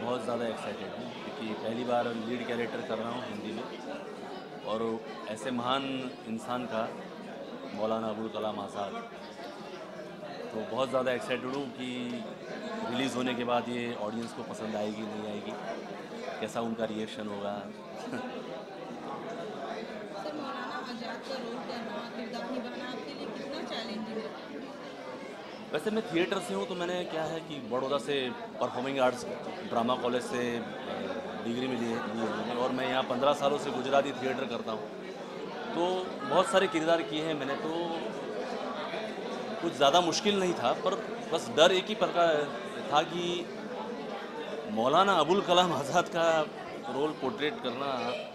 बहुत ज़्यादा एक्साइटेड हूँ क्योंकि पहली बार लीड कैरेक्टर कर रहा हूँ हिंदी में, और ऐसे महान इंसान का, मौलाना अबुल कलाम आज़ाद। तो बहुत ज़्यादा एक्साइटेड हूँ कि रिलीज़ होने के बाद ये ऑडियंस को पसंद आएगी नहीं आएगी, कैसा उनका रिएक्शन होगा। सर, मौलाना आज़ाद का रोल करना, किरदार निभाना आपके लिए कितना चैलेंजिंग है? वैसे मैं थिएटर से हूँ, तो मैंने क्या है कि बड़ौदा से परफॉर्मिंग आर्ट्स ड्रामा कॉलेज से डिग्री में ली है मैंने, और मैं यहाँ 15 सालों से गुजराती थिएटर करता हूँ। तो बहुत सारे किरदार किए हैं मैंने, तो कुछ ज़्यादा मुश्किल नहीं था, पर बस डर एक ही प्रकार था कि मौलाना अबुल कलाम आज़ाद का रोल पोर्ट्रेट करना,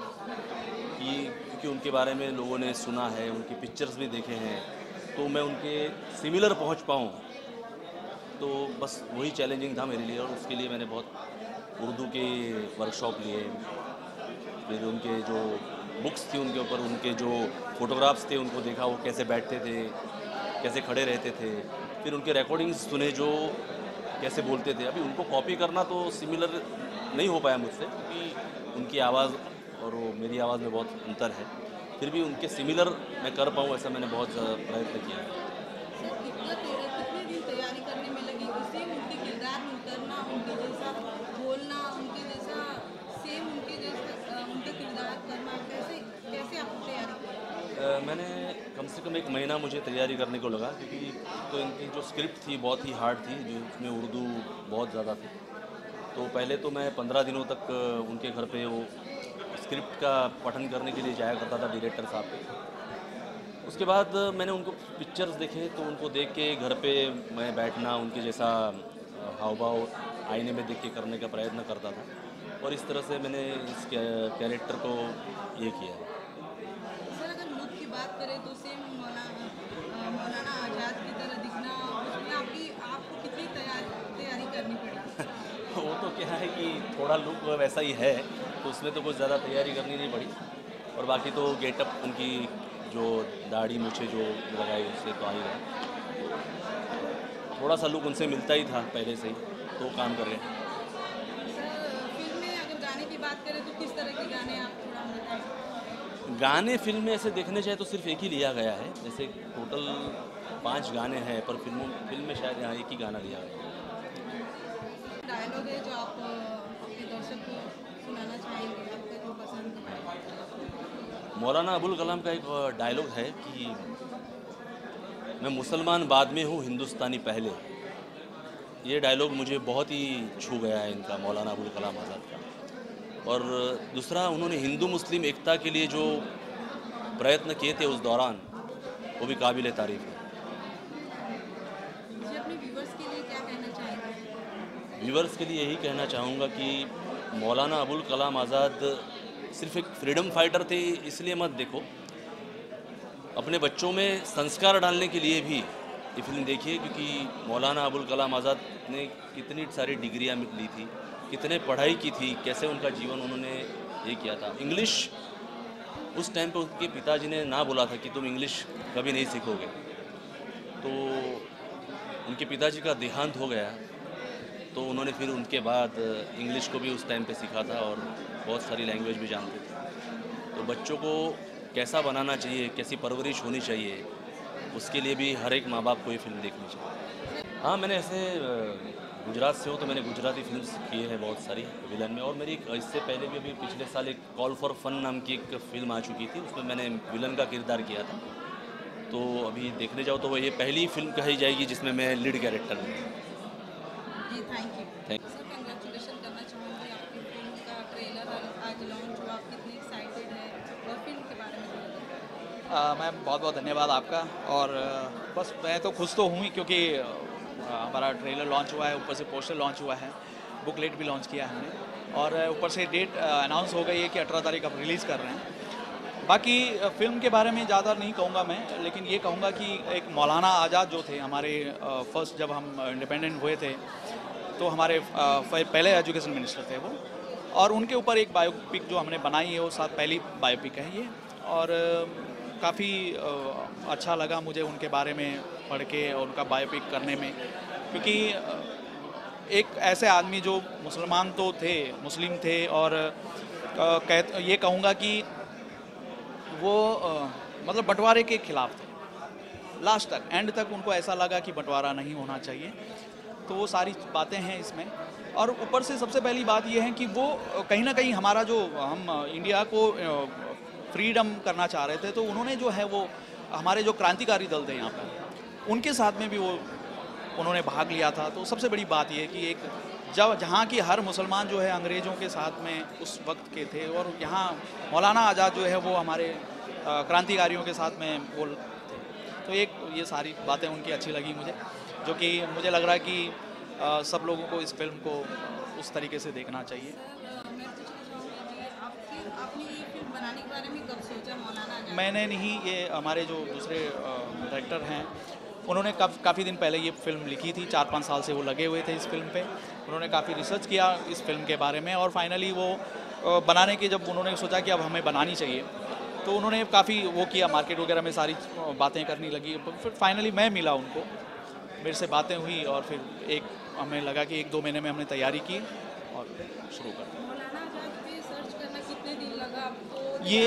कि क्योंकि उनके बारे में लोगों ने सुना है, उनकी पिक्चर्स भी देखे हैं, तो मैं उनके सिमिलर पहुंच पाऊँ, तो बस वही चैलेंजिंग था मेरे लिए। और उसके लिए मैंने बहुत उर्दू के वर्कशॉप लिए, फिर उनके जो बुक्स थी उनके ऊपर, उनके जो फोटोग्राफ्स थे उनको देखा, वो कैसे बैठते थे, कैसे खड़े रहते थे, फिर उनके रिकॉर्डिंग्स सुने जो कैसे बोलते थे। अभी उनको कॉपी करना तो सिमिलर नहीं हो पाया मुझसे, क्योंकि उनकी आवाज़ और वो मेरी आवाज़ में बहुत अंतर है, फिर भी उनके सिमिलर मैं कर पाऊँ ऐसा मैंने बहुत प्रयत्न किया है। सर, कितने दिन तैयारी करने में लगी? सेम उनके किरदार में उतरना, उनके जैसा बोलना, उनके जैसा सेम उनके जैसा उनका किरदार करना, कैसे कैसे आपने तैयारी की? मैंने कम से कम 1 महीना मुझे तैयारी करने को लगा, क्योंकि तो इनकी जो स्क्रिप्ट थी बहुत ही हार्ड थी, जो उसमें उर्दू बहुत ज़्यादा थी। तो पहले तो मैं 15 दिनों तक उनके घर पे वो स्क्रिप्ट का पठन करने के लिए जाया करता था डायरेक्टर साहब के। उसके बाद मैंने उनको पिक्चर्स देखे, तो उनको देख के घर पे मैं बैठना, उनके जैसा हाव भाव आईने में देख के करने का प्रयत्न करता था, और इस तरह से मैंने इस कैरेक्टर को ये किया है। सर, अगर लुक की बात करें तो सेम मौलाना आज़ाद की तरह दिखना, उसमें आपको कितनी तैयारी करनी पड़ी? वो तो क्या है कि थोड़ा लुक वैसा ही है, तो उसमें तो कुछ ज़्यादा तैयारी करनी नहीं पड़ी, और बाकी तो गेटअप उनकी जो दाढ़ी मूछे जो लगाई उससे तो आ ही रहा, थोड़ा सा लुक उनसे मिलता ही था पहले से ही, तो काम कर रहे हैं। सर, फिल्म में अगर गाने की बात करें तो किस तरह के गाने आप थोड़ा बताएं? गाने फिल्म में ऐसे देखने जाए तो सिर्फ एक ही लिया गया है, जैसे टोटल 5 गाने हैं, पर फिल्म में शायद यहाँ एक ही गाना लिया गया है। डायलॉग है जो आप अपने दर्शक को सुनाना चाहेंगे, आपका जो पसंद है? मौलाना अबुल कलाम का एक डायलॉग है कि मैं मुसलमान बाद में हूँ, हिंदुस्तानी पहले। ये डायलॉग मुझे बहुत ही छू गया है इनका, मौलाना अबुल कलाम आज़ाद का। और दूसरा, उन्होंने हिंदू मुस्लिम एकता के लिए जो प्रयत्न किए थे उस दौरान, वो भी काबिल तारीफ़ है। जी, अपने व्यूवर्स के लिए क्या कहना चाहेंगे? व्यूवर्स के लिए यही कहना चाहूँगा कि मौलाना अबुल कलाम आज़ाद सिर्फ एक फ्रीडम फाइटर थे इसलिए मत देखो, अपने बच्चों में संस्कार डालने के लिए भी ये फिल्म देखिए, क्योंकि मौलाना अबुल कलाम आज़ाद ने कितनी सारी डिग्रियाँ ली थी, कितने पढ़ाई की थी, कैसे उनका जीवन उन्होंने ये किया था। इंग्लिश उस टाइम पे उनके पिताजी ने ना बोला था कि तुम इंग्लिश कभी नहीं सीखोगे, तो उनके पिताजी का देहांत हो गया, तो उन्होंने फिर उनके बाद इंग्लिश को भी उस टाइम पे सीखा था, और बहुत सारी लैंग्वेज भी जानते थे। तो बच्चों को कैसा बनाना चाहिए, कैसी परवरिश होनी चाहिए, उसके लिए भी हर एक माँ बाप को ये फिल्म देखनी चाहिए। हाँ, मैंने ऐसे गुजरात से हूँ, तो मैंने गुजराती फिल्म्स की है बहुत सारी विलन में, और मेरी इससे पहले भी अभी पिछले साल एक कॉल फॉर फन नाम की एक फ़िल्म आ चुकी थी, उसमें मैंने विलन का किरदार किया था। तो अभी देखने जाओ तो वो ये पहली फिल्म कही जाएगी जिसमें मैं लीड कैरेक्टर में। जी, thank you. Thank sir, congratulation करना चाहूँगी, आपकी फिल्म का ट्रेलर आज लॉन्च हुआ, आप कितने एक्साइटेड है, और फिल्म के बारे में थोड़ा बताएं। मैम बहुत बहुत धन्यवाद आपका। और बस मैं तो खुश तो हूँ ही, क्योंकि हमारा ट्रेलर लॉन्च हुआ है, ऊपर से पोस्टर लॉन्च हुआ है, बुकलेट भी लॉन्च किया है हमने, और ऊपर से डेट अनाउंस हो गई है कि 18 तारीख आप रिलीज़ कर रहे हैं। बाकी फिल्म के बारे में ज़्यादा नहीं कहूँगा मैं, लेकिन ये कहूँगा कि एक मौलाना आज़ाद जो थे हमारे, फर्स्ट जब हम इंडिपेंडेंट हुए थे तो हमारे पहले एजुकेशन मिनिस्टर थे वो, और उनके ऊपर एक बायोपिक जो हमने बनाई है वो साथ पहली बायोपिक है ये। और काफ़ी अच्छा लगा मुझे उनके बारे में पढ़ के और उनका बायोपिक करने में, क्योंकि एक ऐसे आदमी जो मुसलमान तो थे, मुस्लिम थे, और ये कहूँगा कि वो मतलब बंटवारे के खिलाफ थे लास्ट तक, एंड तक उनको ऐसा लगा कि बंटवारा नहीं होना चाहिए। तो वो सारी बातें हैं इसमें। और ऊपर से सबसे पहली बात ये है कि वो कहीं ना कहीं हमारा जो हम इंडिया को फ्रीडम करना चाह रहे थे, तो उन्होंने जो है वो हमारे जो क्रांतिकारी दल थे यहाँ पर, उनके साथ में भी वो उन्होंने भाग लिया था। तो सबसे बड़ी बात ये है कि एक जहाँ की हर मुसलमान जो है अंग्रेज़ों के साथ में उस वक्त के थे, और यहाँ मौलाना आज़ाद जो है वो हमारे क्रांतिकारियों के साथ में वो थे। तो एक ये सारी बातें उनकी अच्छी लगी मुझे, जो कि मुझे लग रहा है कि सब लोगों को इस फिल्म को उस तरीके से देखना चाहिए। मैं पूछना चाहूँगी कि आपने ये फिल्म बनाने के बारे में कब सोचा, मौलाना आज़ाद? मैंने नहीं, ये हमारे जो दूसरे डायरेक्टर हैं उन्होंने काफ़ी दिन पहले ये फिल्म लिखी थी, 4-5 साल से वो लगे हुए थे इस फिल्म पे। उन्होंने काफ़ी रिसर्च किया इस फिल्म के बारे में, और फाइनली वो बनाने के जब उन्होंने सोचा कि अब हमें बनानी चाहिए, तो उन्होंने काफ़ी वो किया, मार्केट वगैरह में सारी बातें करनी लगी। फिर फाइनली मैं मिला उनको, मेरे से बातें हुई, और फिर हमें लगा कि 1-2 महीने में हमने तैयारी की और शुरू कर दिया। मौलाना आज़ाद पे सर्च करना कितने दिन लगा आपको?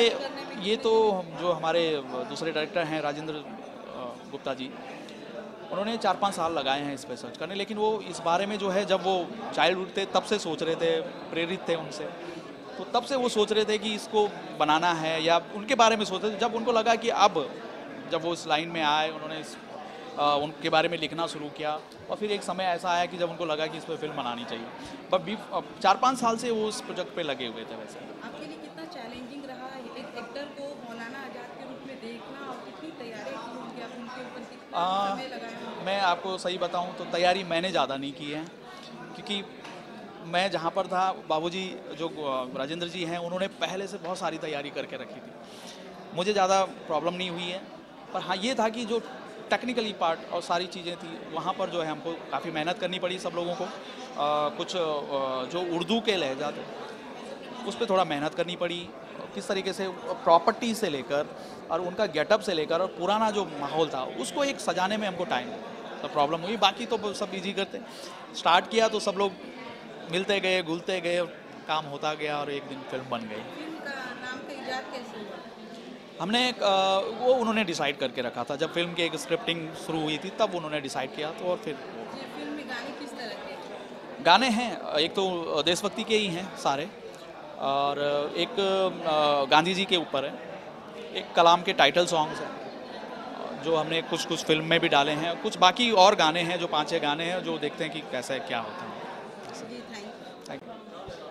ये तो जो हमारे दूसरे डायरेक्टर हैं राजेंद्र गुप्ता जी, उन्होंने 4-5 साल लगाए हैं इस पर सर्च करने। लेकिन वो इस बारे में जो है, जब वो चाइल्डहुड थे तब से सोच रहे थे, प्रेरित थे उनसे, तो तब से वो सोच रहे थे कि इसको बनाना है, या उनके बारे में सोच रहे थे। जब उनको लगा कि अब जब वो इस लाइन में आए, उन्होंने उनके बारे में लिखना शुरू किया, और फिर एक समय ऐसा आया कि जब उनको लगा कि इस पर फिल्म बनानी चाहिए। पर 4-5 साल से वो उस प्रोजेक्ट पे लगे हुए थे। वैसे आपके लिए कितना चैलेंजिंग रहा एक एक्टर को मौलाना आज़ाद के रूप में देखना, और कितनी तैयारी की होंगी आप उनके ऊपर, कितना समय लगाया? मैं आपको सही बताऊं तो तैयारी मैंने ज़्यादा नहीं की है, क्योंकि मैं जहाँ पर था, बाबूजी जो राजेंद्र जी हैं, उन्होंने पहले से बहुत सारी तैयारी करके रखी थी। मुझे ज़्यादा प्रॉब्लम नहीं हुई है, पर हाँ ये था कि जो टेक्निकली पार्ट और सारी चीज़ें थी, वहाँ पर जो है हमको काफ़ी मेहनत करनी पड़ी सब लोगों को। कुछ जो उर्दू के लहजा थे उस पर थोड़ा मेहनत करनी पड़ी, किस तरीके से प्रॉपर्टी से लेकर और उनका गेटअप से लेकर, और पुराना जो माहौल था उसको एक सजाने में हमको टाइम तो प्रॉब्लम हुई। बाकी तो सब इजी करते, स्टार्ट किया तो सब लोग मिलते गए, घुलते गए, काम होता गया, और एक दिन फिल्म बन गई। फिल्म का नाम का इजाद कैसे हुआ? हमने वो उन्होंने डिसाइड करके रखा था, जब फिल्म की एक स्क्रिप्टिंग शुरू हुई थी तब उन्होंने डिसाइड किया। तो और फिर ये फिल्म में गाने किस तरह के? गाने हैं, एक तो देशभक्ति के ही हैं सारे, और एक गांधी जी के ऊपर है, एक कलाम के टाइटल सॉन्ग्स हैं जो हमने कुछ फिल्म में भी डाले हैं, कुछ बाकी और गाने हैं जो 5-6 गाने हैं जो देखते हैं कि कैसा है, क्या होता है। जी थैंक यू।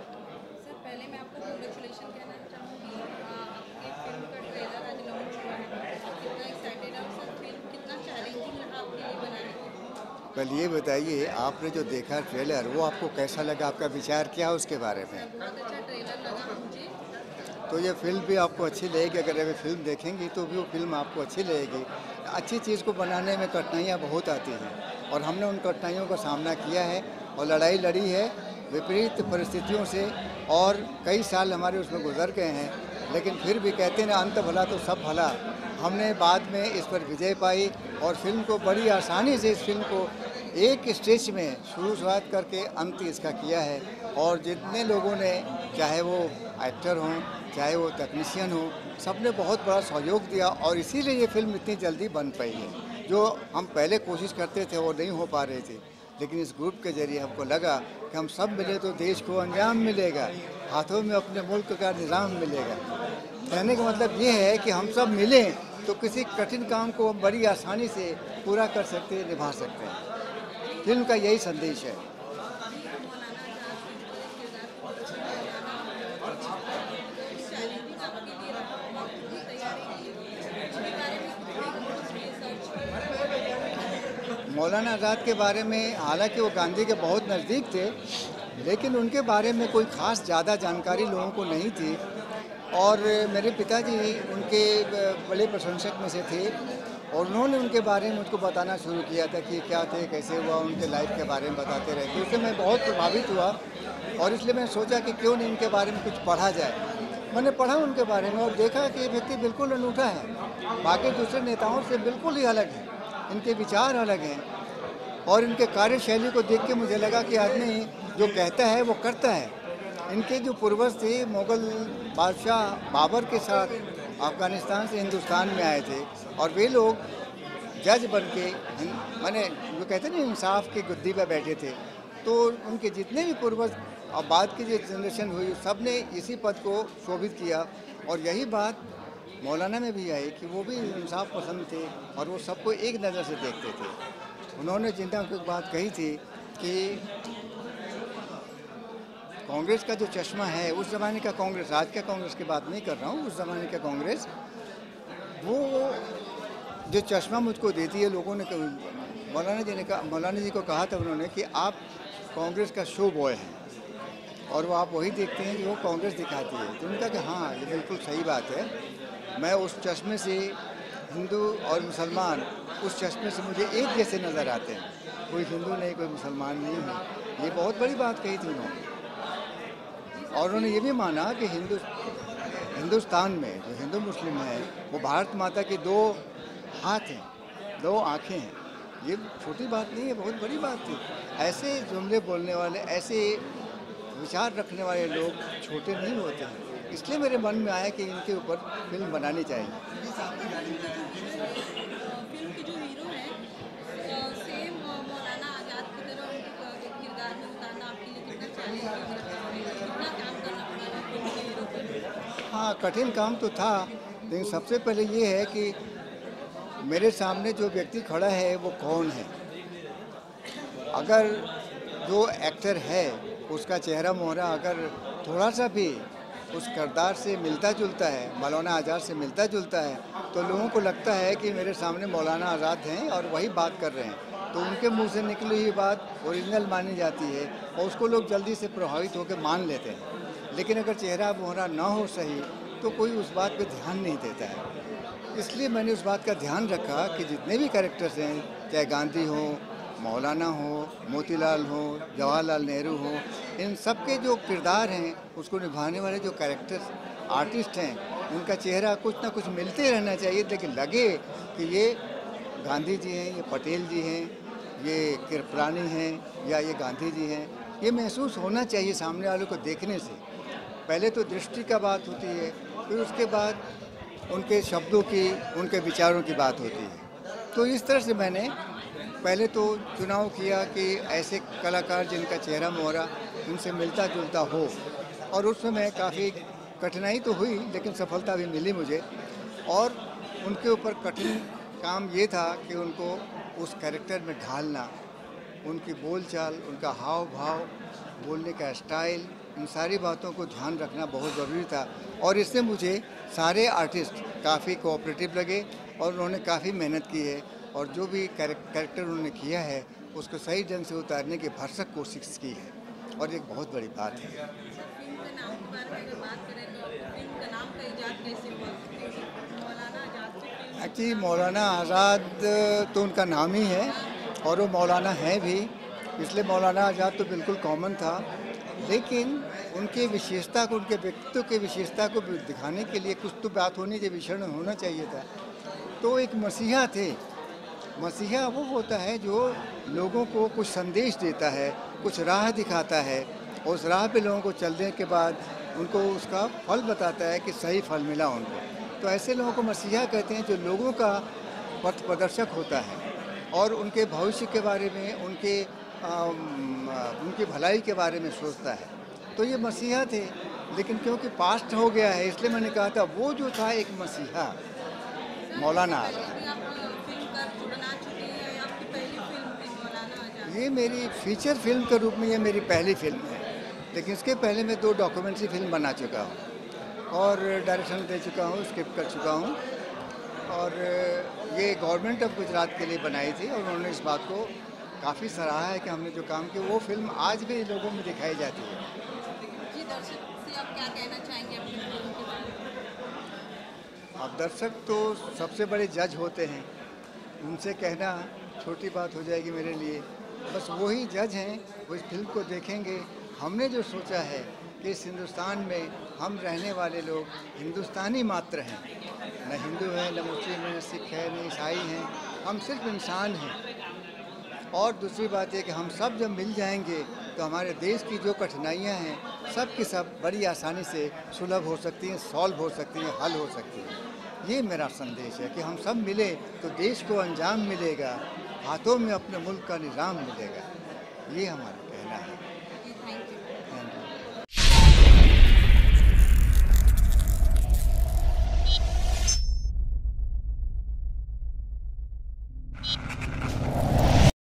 सर पहले मैं आपको कांग्रेचुलेशन कहना चाहूँगी, आपकी फिल्म का ट्रेलर आज लॉन्च हुआ है, कितना एक्साइटेड है सर? फिल्म कितना चैलेंजिंग रहा आपके लिए बनाने में? पहले ये बताइए, आपने जो देखा ट्रेलर वो आपको कैसा लगा, आपका विचार क्या है उसके बारे में? बहुत अच्छा ट्रेलर लगा मुझे। तो ये फिल्म भी आपको अच्छी लगेगी, अगर अभी फिल्म देखेंगी तो भी वो फिल्म आपको अच्छी लगेगी। अच्छी चीज़ को बनाने में कठिनाइयाँ बहुत आती हैं, और हमने उन कठिनाइयों का सामना किया है और लड़ाई लड़ी है विपरीत परिस्थितियों से, और कई साल हमारे उसमें गुजर गए हैं, लेकिन फिर भी कहते हैं ना, अंत भला तो सब भला। हमने बाद में इस पर विजय पाई, और फिल्म को बड़ी आसानी से, इस फिल्म को एक स्टेज में शुरुआत करके अंत इसका किया है। और जितने लोगों ने, चाहे वो एक्टर हों, चाहे वो टेक्नीशियन हो, सबने बहुत बड़ा सहयोग दिया, और इसीलिए ये फिल्म इतनी जल्दी बन पाई है। जो हम पहले कोशिश करते थे वो नहीं हो पा रहे थे, लेकिन इस ग्रुप के जरिए हमको लगा कि हम सब मिले तो देश को अंजाम मिलेगा, हाथों में अपने मुल्क का निज़ाम मिलेगा। कहने का मतलब ये है कि हम सब मिलें तो किसी कठिन काम को हम बड़ी आसानी से पूरा कर सकते हैं, निभा सकते हैं। फिल्म का यही संदेश है। मौलाना आज़ाद के बारे में, हालांकि वो गांधी के बहुत नज़दीक थे, लेकिन उनके बारे में कोई ख़ास ज़्यादा जानकारी लोगों को नहीं थी। और मेरे पिताजी उनके बड़े प्रशंसक में से थे, और उन्होंने उनके बारे में मुझको बताना शुरू किया था कि क्या थे, कैसे हुआ, उनके लाइफ के बारे में बताते रहे। तो उससे मैं बहुत प्रभावित हुआ, और इसलिए मैंने सोचा कि क्यों नहीं इनके बारे में कुछ पढ़ा जाए। मैंने पढ़ा उनके बारे में और देखा कि ये व्यक्ति बिल्कुल अनूठा है, बाकी दूसरे नेताओं से बिल्कुल ही अलग है, इनके विचार अलग हैं। और इनके कार्यशैली को देख के मुझे लगा कि आदमी जो कहता है वो करता है। इनके जो पूर्वज थे मुग़ल बादशाह बाबर के साथ अफ़गानिस्तान से हिंदुस्तान में आए थे और वे लोग जज बन के माने जो कहते हैं ना इंसाफ की गद्दी पर बैठे थे। तो उनके जितने भी पूर्वज और बाद की जो जनरेशन हुई सब ने इसी पद को शोभित किया और यही बात मौलाना में भी आई कि वो भी इंसाफ पसंद थे और वो सबको एक नज़र से देखते थे। उन्होंने जिंदा एक बात कही थी कि कांग्रेस का जो चश्मा है, उस ज़माने का कांग्रेस, आज का कांग्रेस की बात नहीं कर रहा हूँ, उस ज़माने का कांग्रेस, वो जो चश्मा मुझको देती है, लोगों ने मौलाना जी को कहा था उन्होंने कि आप कांग्रेस का शो बॉय हैं और वो आप वही देखते हैं जो कांग्रेस दिखाती है। तो उनका कि हाँ ये बिल्कुल सही बात है, मैं उस चश्मे से हिंदू और मुसलमान उस चश्मे से मुझे एक जैसे नज़र आते हैं, कोई हिंदू नहीं कोई मुसलमान नहीं है। ये बहुत बड़ी बात कही थी उन्होंने। और उन्होंने ये भी माना कि हिंदुस्तान में जो हिंदू मुस्लिम है वो भारत माता की दो हाथ हैं, दो आँखें हैं। ये छोटी बात नहीं है, बहुत बड़ी बात थी। ऐसे जुमले बोलने वाले, ऐसे विचार रखने वाले लोग छोटे नहीं होते हैं। इसलिए मेरे मन में आया कि इनके ऊपर फिल्म बनानी चाहिए। फिल्म के जो हीरो हैं सेम मौलाना आज़ाद की तरह उनको किरदार में उतारना आपके लिए कितना चैलेंजिंग, कितना काम करना पड़ा फिल्म के हीरो पर? हाँ, कठिन काम तो था, लेकिन सबसे पहले ये है कि मेरे सामने जो व्यक्ति खड़ा है वो कौन है। अगर जो एक्टर है उसका चेहरा मोहरा अगर थोड़ा सा भी उस किरदार से मिलता जुलता है, मौलाना आज़ाद से मिलता जुलता है, तो लोगों को लगता है कि मेरे सामने मौलाना आज़ाद हैं और वही बात कर रहे हैं। तो उनके मुंह से निकली हुई बात ओरिजिनल मानी जाती है और उसको लोग जल्दी से प्रभावित होकर मान लेते हैं। लेकिन अगर चेहरा मोहरा ना हो सही तो कोई उस बात पे ध्यान नहीं देता है। इसलिए मैंने उस बात का ध्यान रखा कि जितने भी कैरेक्टर्स हैं, चाहे गांधी हो, मौलाना हो, मोतीलाल हो, जवाहरलाल नेहरू हो, इन सब के जो किरदार हैं उसको निभाने वाले जो कैरेक्टर्स आर्टिस्ट हैं, उनका चेहरा कुछ ना कुछ मिलते रहना चाहिए, लेकिन लगे कि ये गांधी जी हैं, ये पटेल जी हैं, ये कृपलानी हैं या ये गांधी जी हैं। ये महसूस होना चाहिए सामने वालों को देखने से। पहले तो दृष्टि का बात होती है, फिर उसके बाद उनके शब्दों की, उनके विचारों की बात होती है। तो इस तरह से मैंने पहले तो चुनाव किया कि ऐसे कलाकार जिनका चेहरा मोहरा उनसे मिलता जुलता हो, और उसमें मैं काफ़ी कठिनाई तो हुई लेकिन सफलता भी मिली मुझे। और उनके ऊपर कठिन काम ये था कि उनको उस कैरेक्टर में ढालना, उनकी बोलचाल, उनका हाव भाव, बोलने का स्टाइल, इन सारी बातों को ध्यान रखना बहुत ज़रूरी था। और इससे मुझे सारे आर्टिस्ट काफ़ी कोऑपरेटिव लगे और उन्होंने काफ़ी मेहनत की है और जो भी कैरेक्टर उन्होंने किया है उसको सही ढंग से उतारने की भरसक कोशिश की है, और एक बहुत बड़ी बात है। फिल्म के नाम के बारे में अगर बात करें तो फिल्म का नाम का इजाद कैसे हुआ? मौलाना आज़ाद से फिल्म एक्चुअली मौलाना आज़ाद तो उनका नाम ही है और वो मौलाना हैं भी, इसलिए मौलाना आज़ाद तो बिल्कुल कॉमन था। लेकिन उनके विशेषता को, उनके व्यक्तित्व के विशेषता को दिखाने के लिए कुछ तो बात होने के विषय में होना चाहिए था। तो एक मसीहा थे। मसीहा वो होता है जो लोगों को कुछ संदेश देता है, कुछ राह दिखाता है, और उस राह पे लोगों को चलने के बाद उनको उसका फल बताता है कि सही फल मिला उनको। तो ऐसे लोगों को मसीहा कहते हैं जो लोगों का पथ प्रदर्शक होता है और उनके भविष्य के बारे में, उनकी भलाई के बारे में सोचता है। तो ये मसीहा थे, लेकिन क्योंकि पास्ट हो गया है इसलिए मैंने कहा था वो जो था एक मसीहा मौलाना आज़ाद। भी आप फिल्म कर बना चुके हैं या आपकी पहली फिल्म थी मौलाना आज़ाद? ये मेरी फीचर फिल्म के रूप में ये मेरी पहली फिल्म है, लेकिन इसके पहले मैं 2 डॉक्यूमेंट्री फिल्म बना चुका हूँ और डायरेक्शन दे चुका हूँ, स्क्रिप्ट कर चुका हूँ। और ये गवर्नमेंट ऑफ गुजरात के लिए बनाई थी और उन्होंने इस बात को काफ़ी सराहा है कि हमने जो काम किया वो फिल्म आज भी लोगों में दिखाई जाती है। जी, दर्शक से आप क्या कहना चाहेंगे अपनी फिल्म के बारे में? अब दर्शक तो सबसे बड़े जज होते हैं, उनसे कहना छोटी बात हो जाएगी मेरे लिए। बस वही जज हैं, वो इस फिल्म को देखेंगे। हमने जो सोचा है कि इस हिंदुस्तान में हम रहने वाले लोग हिंदुस्तानी मात्र हैं, न हिंदू हैं, न मुस्लिम हैं, न सिख है, न ईसाई हैं, हम सिर्फ इंसान हैं। और दूसरी बात है कि हम सब जब मिल जाएंगे तो हमारे देश की जो कठिनाइयां हैं सब की सब बड़ी आसानी से सुलभ हो सकती हैं, सॉल्व हो सकती हैं, हल हो सकती हैं। ये मेरा संदेश है कि हम सब मिले तो देश को अंजाम मिलेगा, हाथों में अपने मुल्क का निज़ाम मिलेगा। ये हमारा कहना है। Thank you. Thank you.